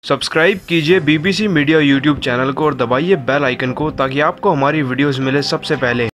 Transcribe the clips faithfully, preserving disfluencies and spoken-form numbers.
Subscribe कीजिए BBC media YouTube channel को और दबाइए बेल आइकन को ताकि आपको हमारी वीडियोस मिले सबसे पहले।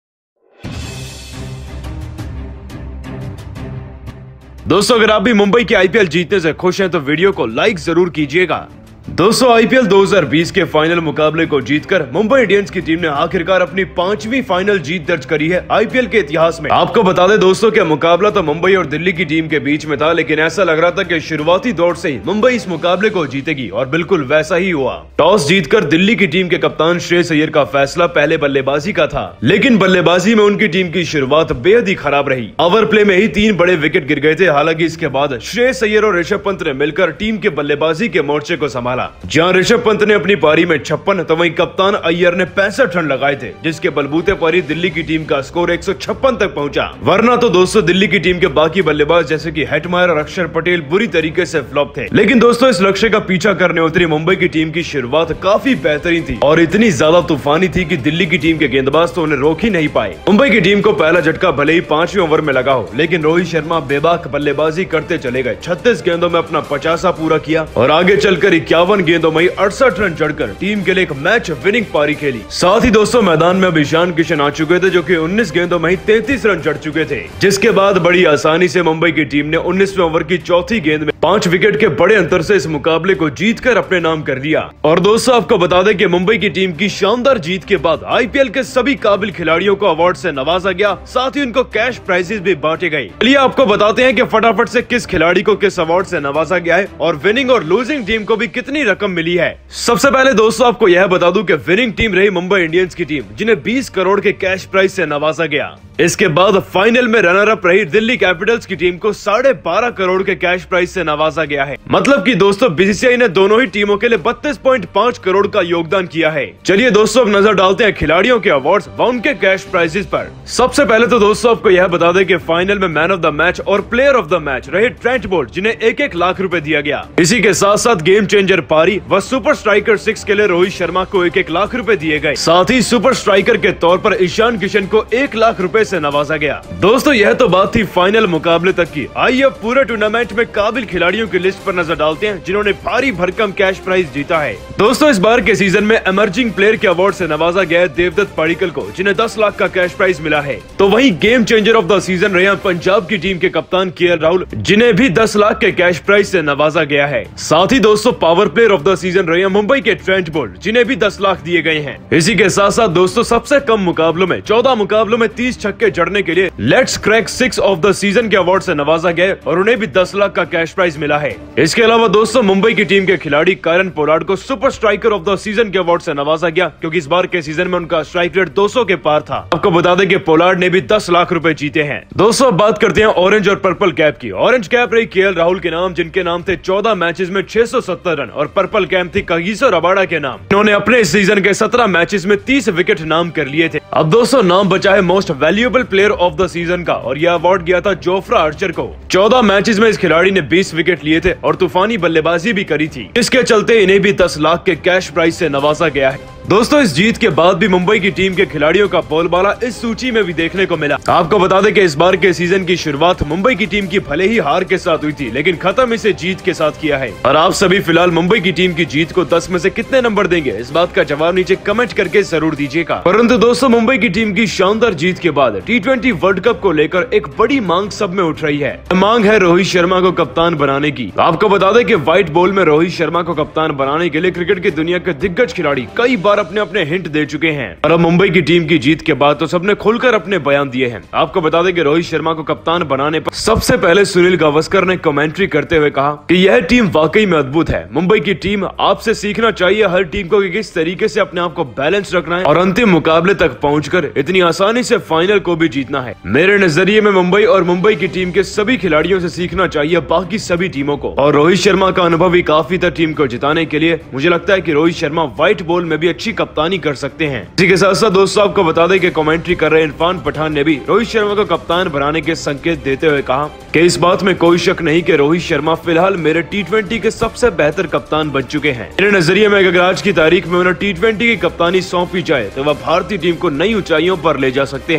दोस्तों, अगर आप भी मुंबई के आईपीएल जीतने से खुश हैं तो वीडियो को लाइक जरूर कीजिएगा। दोस्तों, आईपीएल दो हज़ार बीस के फाइनल मुकाबले को जीतकर मुंबई इंडियंस की टीम ने आखिरकार अपनी पांचवी फाइनल जीत दर्ज करी है आईपीएल के इतिहास में। आपको बता दें दोस्तों कि मुकाबला तो मुंबई और दिल्ली की टीम के बीच में था, लेकिन ऐसा लग रहा था कि शुरुआती दौर से ही मुंबई इस मुकाबले को जीतेगी और बिल्कुल वैसा ही हुआ। टॉस जीतकर दिल्ली की टीम के कप्तान श्रेयस अय्यर का फैसला पहले बल्लेबाजी का था, लेकिन बल्लेबाजी में उनकी टीम की शुरुआत बेहद ही खराब रही। ओवर प्ले में ही तीन बड़े विकेट गिर गए थे। हालांकि इसके बाद श्रेयस अय्यर और ऋषभ पंत ने मिलकर टीम के बल्लेबाजी के मोर्चे को संभाला। जहां ऋषभ पंत ने अपनी पारी में छप्पन तो वहीं कप्तान अय्यर ने पैंसठ रन लगाए थे, जिसके बलबूते पर ही दिल्ली की टीम का स्कोर एक सौ छप्पन तक पहुंचा। वरना तो दोस्तों दिल्ली की टीम के बाकी बल्लेबाज जैसे कि हेटमायर और अक्षर पटेल बुरी तरीके से फ्लॉप थे। लेकिन दोस्तों, इस लक्ष्य का पीछा करने उतरी मुंबई की टीम की शुरुआत काफी बेहतरीन थी और इतनी ज्यादा तूफानी थी कि दिल्ली की टीम के गेंदबाज तो उन्हें रोक ही नहीं पाए। मुंबई की टीम को पहला झटका भले ही पांचवें ओवर में लगा हो, लेकिन रोहित शर्मा बेबाक बल्लेबाजी करते चले गए। छत्तीस गेंदों में अपना पचासा पूरा किया और आगे चलकर इक्यावन गेंदों में अड़सठ रन चढ़कर टीम के लिए एक मैच विनिंग पारी खेली। साथ ही दोस्तों, मैदान में अब ईशान किशन आ चुके थे, जो कि उन्नीस गेंदों में ही तैंतीस रन चढ़ चुके थे। जिसके बाद बड़ी आसानी से मुंबई की टीम ने उन्नीसवें ओवर की चौथी गेंद में पांच विकेट के बड़े अंतर से इस मुकाबले को जीतकर अपने नाम कर लिया। और दोस्तों, आपको बता दें कि मुंबई की टीम की शानदार जीत के बाद आईपीएल के सभी काबिल खिलाड़ियों को अवार्ड से नवाजा गया, साथ ही उनको कैश प्राइजेस भी बांटे गए। चलिए आपको बताते हैं कि फटाफट से किस खिलाड़ी को किस अवार्ड से नवाजा गया है और विनिंग और लूजिंग टीम को भी कितनी रकम मिली है। सबसे पहले दोस्तों आपको यह बता दूं कि विनिंग टीम रही मुंबई इंडियंस की टीम, जिन्हें बीस करोड़ के कैश प्राइज से नवाजा गया। इसके बाद फाइनल में रनर अप रही दिल्ली कैपिटल्स की टीम को साढ़े बारह करोड़ के कैश प्राइज से नवाजा गया है। मतलब कि दोस्तों बीसीसीआई ने दोनों ही टीमों के लिए बत्तीस पॉइंट पाँच करोड़ का योगदान किया है। चलिए दोस्तों, अब नजर डालते हैं खिलाड़ियों के अवार्ड्स व उनके कैश प्राइजेस पर। सबसे पहले तो दोस्तों आपको यह बता दें कि फाइनल में मैन ऑफ द मैच और प्लेयर ऑफ द मैच रहे ट्रेंट बोल्ट, जिन्हें एक एक लाख रुपए दिया गया। इसी के साथ साथ गेम चेंजर पारी व सुपर स्ट्राइकर सिक्स के लिए रोहित शर्मा को एक एक लाख रुपए दिए गए। साथ ही सुपर स्ट्राइकर के तौर पर ईशान किशन को एक लाख रुपए से नवाजा गया। दोस्तों, यह तो बात थी फाइनल मुकाबले तक की। आइए अब पूरे टूर्नामेंट में काबिल खिलाड़ियों की लिस्ट पर नजर डालते हैं, जिन्होंने भारी भरकम कैश प्राइज जीता है। दोस्तों, इस बार के सीजन में इमर्जिंग प्लेयर के अवार्ड से नवाजा गया है देवदत्त पडिक्कल को, जिन्हें दस लाख का कैश प्राइज मिला है। तो वहीं game changer of the season रहे पंजाब की टीम के कप्तान केएल राहुल, जिन्हें भी दस लाख के कैश प्राइज से नवाजा गया है। साथ ही दोस्तों power player of the season रहे मुंबई के ट्रेंट बोल्ट, जिन्हें भी दस लाख दिए गए हैं। इसी के साथ साथ दोस्तों सबसे कम मुकाबलों में चौदह मुकाबलों में तीस छक्के जड़ने के लिए let's crack six of the season के अवार्ड से नवाजा गया और उन्हें भी दस लाख का कैश प्राइज मिला है। इसके अलावा दोस्तों मुंबई की टीम के खिलाड़ी कायरन पोलार्ड को super striker of the season के अवार्ड से नवाजा गया, क्योंकि इस बार के सीजन में उनका स्ट्राइक रेट दो सौ के पार था। आपको बता दें कि पोलार्ड ने भी दस लाख रुपए जीते हैं। दोस्तों अब बात करते हैं ऑरेंज और पर्पल कैप की। ऑरेंज कैप रही केएल राहुल के नाम, जिनके नाम थे चौदह मैचेस में छह सौ सत्तर रन, और पर्पल कैप थी कागिसो रबाडा के नाम। इन्होंने अपने इस सीजन के सत्रह मैचेस में तीस विकेट नाम कर लिए थे। अब दोस्तों नाम बचा है most valuable player of the season का, और यह अवार्ड गया था जोफ्रा आर्चर को। चौदह मैचेस में इस खिलाड़ी ने बीस विकेट लिए थे और तूफानी बल्लेबाजी भी करी थी। इसके चलते इन्हें भी दस लाख के कैश प्राइज से नवाजा गया है। दोस्तों इस जीत के बाद भी मुंबई की टीम के खिलाड़ियों का बोलबाला इस सूची में भी देखने को मिला। आपको बता दें कि इस बार के सीजन की शुरुआत मुंबई की टीम की भले ही हार के साथ हुई थी, लेकिन खत्म इसे जीत के साथ किया है। और आप सभी फिलहाल मुंबई की टीम की जीत को दस में से कितने नंबर देंगे, इस बात का जवाब नीचे कमेंट करके जरूर दीजिएगा। परंतु दोस्तों मुंबई की टीम की शानदार जीत के बाद टी ट्वेंटी वर्ल्ड कप को लेकर एक बड़ी मांग सब में उठ रही है। मांग है रोहित शर्मा को कप्तान बनाने की। आपको बता दें कि व्हाइट बॉल में रोहित शर्मा को कप्तान बनाने के लिए क्रिकेट की दुनिया के दिग्गज खिलाड़ी कई बार अपने अपने हिंट दे चुके हैं, और अब मुंबई की टीम की जीत के बाद तो सबने खुलकर अपने बयान दिए हैं। आपको बता दें कि रोहित शर्मा को कप्तान बनाने पर सबसे पहले सुनील गावस्कर ने कमेंट्री करते हुए कहा कि यह टीम वाकई में अद्भुत है। मुंबई की टीम आपसे सीखना चाहिए हर टीम को कि किस तरीके से अपने आप को बैलेंस रखना है और अंतिम मुकाबले तक पहुंचकर इतनी आसानी से फाइनल को भी जीतना है। मेरे नजरिए में मुंबई और मुंबई की टीम के सभी खिलाड़ियों से सीखना चाहिए बाकी सभी टीमों को, और रोहित शर्मा का अनुभव ही काफी था टीम को जिताने के लिए। मुझे लगता है कि रोहित शर्मा व्हाइट बॉल में भी अच्छी कप्तानी कर सकते हैं। इसी के साथ साथ दोस्तों आपको बता दें कि कमेंट्री कर रहे इरफान पठान ने भी रोहित शर्मा को कप्तान बनाने के संकेत देते हुए कहा कि इस बात में कोई शक नहीं कि रोहित शर्मा फिलहाल मेरे टी ट्वेंटी के सबसे बेहतर कप्तान बन चुके हैं। मेरे नजरिए में अगर आज की तारीख में उन्हें टी ट्वेंटी की कप्तानी सौंपी जाए तो वह भारतीय टीम को नई ऊंचाइयों पर ले जा सकते हैं।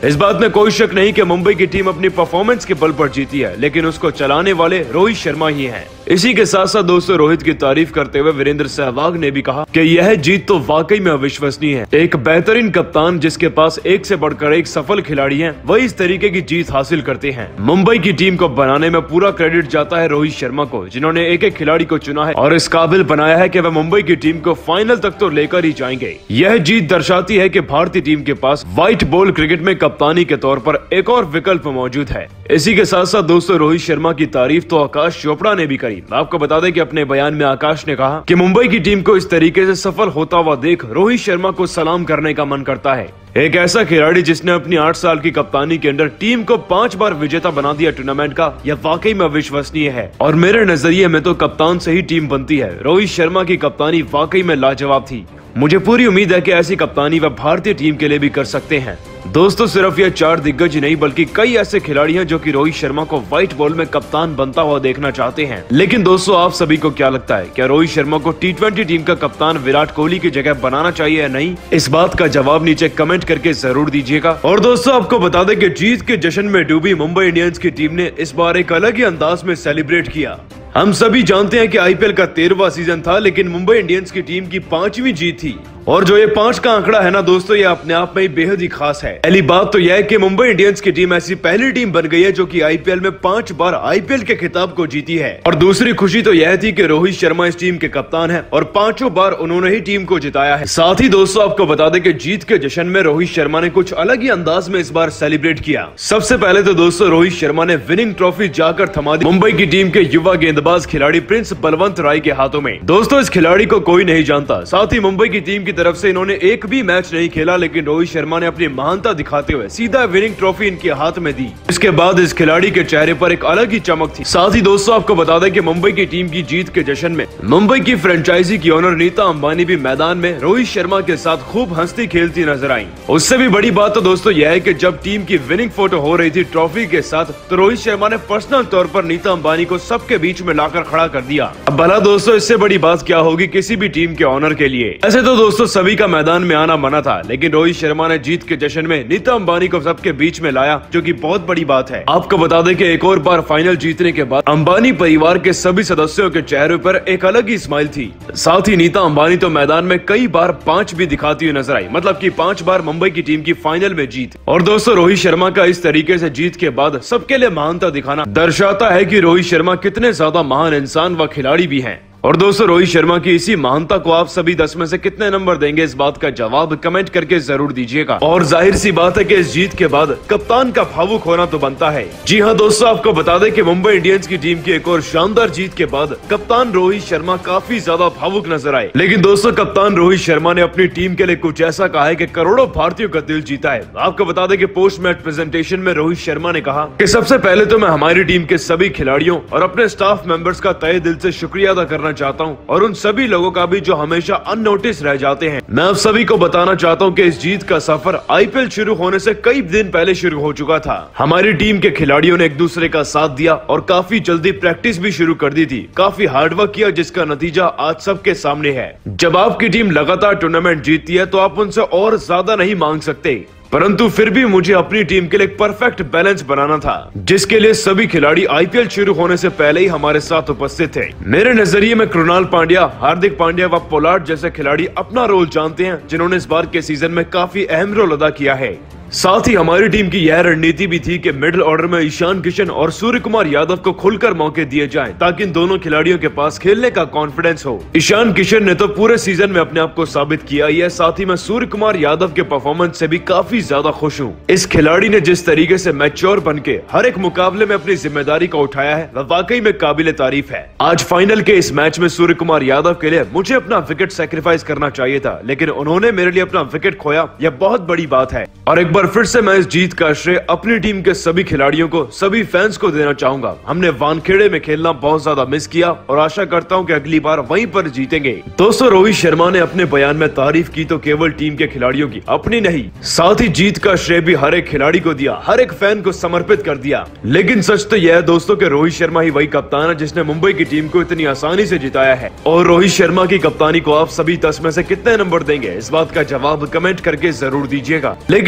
इस बात में कोई शक नहीं कि मुंबई की टीम अपनी परफॉर्मेंस के बल पर जीती है, लेकिन उसको चलाने वाले रोहित शर्मा ही हैं। इसी के साथ साथ दोस्तों रोहित की तारीफ करते हुए वीरेंद्र सहवाग ने भी कहा कि यह जीत तो वाकई में अविश्वसनीय है। एक बेहतरीन कप्तान जिसके पास एक से बढ़कर एक सफल खिलाड़ी हैं, वही इस तरीके की जीत हासिल करते हैं। मुंबई की टीम को बनाने में पूरा क्रेडिट जाता है रोहित शर्मा को, जिन्होंने एक एक खिलाड़ी को चुना है और इस काबिल बनाया है कि वह मुंबई की टीम को फाइनल तक तो लेकर ही जाएंगे। यह जीत दर्शाती है कि भारतीय टीम के पास व्हाइट बॉल क्रिकेट में कप्तानी के तौर पर एक और विकल्प मौजूद है। इसी के साथ साथ दोस्तों रोहित शर्मा की तारीफ तो आकाश चोपड़ा ने भी करी। आपको बता दें कि अपने बयान में आकाश ने कहा कि मुंबई की टीम को इस तरीके से सफल होता हुआ देख रोहित शर्मा को सलाम करने का मन करता है। एक ऐसा खिलाड़ी जिसने अपनी आठ साल की कप्तानी के अंदर टीम को पांच बार विजेता बना दिया टूर्नामेंट का, यह वाकई में अविश्वसनीय है और मेरे नजरिए में तो कप्तान से ही टीम बनती है। रोहित शर्मा की कप्तानी वाकई में लाजवाब थी। मुझे पूरी उम्मीद है कि ऐसी कप्तानी वह भारतीय टीम के लिए भी कर सकते हैं। दोस्तों सिर्फ ये चार दिग्गज ही नहीं बल्कि कई ऐसे खिलाड़ी हैं जो कि रोहित शर्मा को व्हाइट बॉल में कप्तान बनता हुआ देखना चाहते हैं। लेकिन दोस्तों आप सभी को क्या लगता है, क्या रोहित शर्मा को टी ट्वेंटी टीम का कप्तान विराट कोहली की जगह बनाना चाहिए या नहीं? इस बात का जवाब नीचे कमेंट करके जरूर दीजिएगा। और दोस्तों आपको बता दें कि जीत के जश्न में डूबी मुंबई इंडियंस की टीम ने इस बार एक अलग ही अंदाज में सेलिब्रेट किया। हम सभी जानते हैं कि आईपीएल का तेरहवां सीजन था, लेकिन मुंबई इंडियंस की टीम की पांचवी जीत थी और जो ये पांच का आंकड़ा है ना दोस्तों, ये अपने आप में ही बेहद ही खास है। पहली बात तो यह है कि मुंबई इंडियंस की टीम ऐसी पहली टीम बन गई है जो कि आईपीएल में पांच बार आईपीएल के खिताब को जीती है। और दूसरी खुशी तो यह थी कि रोहित शर्मा इस टीम के कप्तान है और पांचों बार उन्होंने ही टीम को जिताया है। साथ ही दोस्तों आपको बता दें कि जीत के जश्न में रोहित शर्मा ने कुछ अलग ही अंदाज में इस बार सेलिब्रेट किया। सबसे पहले तो दोस्तों रोहित शर्मा ने विनिंग ट्रॉफी जाकर थमा दी मुंबई की टीम के युवा गेंदबाज खिलाड़ी प्रिंस बलवंत राय के हाथों में। दोस्तों इस खिलाड़ी को कोई नहीं जानता, साथ ही मुंबई की टीम की तरफ से इन्होंने एक भी मैच नहीं खेला, लेकिन रोहित शर्मा ने अपनी महानता दिखाते हुए सीधा विनिंग ट्रॉफी इनके हाथ में दी। इसके बाद इस खिलाड़ी के चेहरे पर एक अलग ही चमक थी। साथ ही दोस्तों आपको बता दें कि मुंबई की टीम की जीत के जश्न में मुंबई की फ्रेंचाइजी की ओनर नीता अंबानी भी मैदान में रोहित शर्मा के साथ खूब हंसती खेलती नजर आई। उससे भी बड़ी बात तो दोस्तों यह है कि जब टीम की विनिंग फोटो हो रही थी ट्रॉफी के साथ, तो रोहित शर्मा ने पर्सनल तौर पर नीता अंबानी को सबके बीच में लाकर खड़ा कर दिया। अब भला दोस्तों इससे बड़ी बात क्या होगी किसी भी टीम के ऑनर के लिए। ऐसे तो दोस्तों सभी का मैदान में आना मना था, लेकिन रोहित शर्मा ने जीत के जश्न में नीता अंबानी को सबके बीच में लाया, जो कि बहुत बड़ी बात है। आपको बता दें कि एक और बार फाइनल जीतने के बाद अंबानी परिवार के सभी सदस्यों के चेहरे पर एक अलग ही स्माइल थी। साथ ही नीता अंबानी तो मैदान में कई बार पांच भी दिखाती हुई नजर आई, मतलब कि पांच बार मुंबई की टीम की फाइनल में जीत। और दोस्तों रोहित शर्मा का इस तरीके से जीत के बाद सबके लिए महानता दिखाना दर्शाता है कि रोहित शर्मा कितने ज्यादा महान इंसान व खिलाड़ी भी हैं। और दोस्तों रोहित शर्मा की इसी महानता को आप सभी दस में से कितने नंबर देंगे, इस बात का जवाब कमेंट करके जरूर दीजिएगा। और जाहिर सी बात है कि इस जीत के बाद कप्तान का भावुक होना तो बनता है। जी हाँ दोस्तों आपको बता दें कि मुंबई इंडियंस की टीम की एक और शानदार जीत के बाद कप्तान रोहित शर्मा काफी ज्यादा भावुक नजर आए। लेकिन दोस्तों कप्तान रोहित शर्मा ने अपनी टीम के लिए कुछ ऐसा कहा है कि करोड़ों भारतीयों का दिल जीता है। आपको बता दें कि पोस्ट मैच प्रेजेंटेशन में रोहित शर्मा ने कहा कि सबसे पहले तो मैं हमारी टीम के सभी खिलाड़ियों और अपने स्टाफ मेंबर्स का तहे दिल से शुक्रिया अदा करना चाहता हूं, और उन सभी लोगों का भी जो हमेशा अननोटिस रह जाते हैं। मैं आप सभी को बताना चाहता हूं कि इस जीत का सफर आईपीएल शुरू होने से कई दिन पहले शुरू हो चुका था। हमारी टीम के खिलाड़ियों ने एक दूसरे का साथ दिया और काफी जल्दी प्रैक्टिस भी शुरू कर दी थी। काफी हार्डवर्क किया, जिसका नतीजा आज सबके सामने है। जब आपकी टीम लगातार टूर्नामेंट जीतती है तो आप उनसे और ज्यादा नहीं मांग सकते, परंतु फिर भी मुझे अपनी टीम के लिए एक परफेक्ट बैलेंस बनाना था, जिसके लिए सभी खिलाड़ी आईपीएल शुरू होने से पहले ही हमारे साथ उपस्थित थे। मेरे नजरिए में कृणाल पांड्या, हार्दिक पांड्या व पोलार्ड जैसे खिलाड़ी अपना रोल जानते हैं, जिन्होंने इस बार के सीजन में काफी अहम रोल अदा किया है। साथ ही हमारी टीम की यह रणनीति भी थी कि मिडिल ऑर्डर में ईशान किशन और सूर्य कुमार यादव को खुलकर मौके दिए जाएं, ताकि इन दोनों खिलाड़ियों के पास खेलने का कॉन्फिडेंस हो। ईशान किशन ने तो पूरे सीजन में अपने आप को साबित किया ही है, साथ ही मैं सूर्य कुमार यादव के परफॉर्मेंस से भी काफी ज्यादा खुश हूँ। इस खिलाड़ी ने जिस तरीके से मैच्योर बन के हर एक मुकाबले में अपनी जिम्मेदारी को उठाया है, वह वाकई में काबिले तारीफ है। आज फाइनल के इस मैच में सूर्य कुमार यादव के लिए मुझे अपना विकेट सेक्रीफाइस करना चाहिए था, लेकिन उन्होंने मेरे लिए अपना विकेट खोया, यह बहुत बड़ी बात है। और एक बार फिर से मैं इस जीत का श्रेय अपनी टीम के सभी खिलाड़ियों को, सभी फैंस को देना चाहूंगा। हमने वानखेड़े में खेलना बहुत ज्यादा मिस किया और आशा करता हूं कि अगली बार वहीं पर जीतेंगे। दोस्तों रोहित शर्मा ने अपने बयान में तारीफ की तो केवल टीम के खिलाड़ियों की, अपनी नहीं। साथ ही जीत का श्रेय भी हर एक खिलाड़ी को दिया, हर एक फैन को समर्पित कर दिया। लेकिन सच तो यह है दोस्तों कि रोहित शर्मा ही वही कप्तान है जिसने मुंबई की टीम को इतनी आसानी से जिताया है। और रोहित शर्मा की कप्तानी को आप सभी दस में से कितने नंबर देंगे, इस बात का जवाब कमेंट करके जरूर दीजिएगा। लेकिन दोस्तों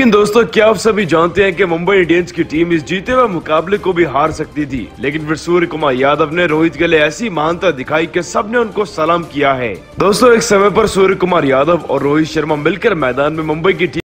दोस्तों क्या आप सभी जानते हैं कि मुंबई इंडियंस की टीम इस जीते हुए मुकाबले को भी हार सकती थी, लेकिन फिर सूर्य कुमार यादव ने रोहित के लिए ऐसी महानता दिखाई कि सबने उनको सलाम किया है। दोस्तों एक समय पर सूर्य कुमार यादव और रोहित शर्मा मिलकर मैदान में मुंबई की टीम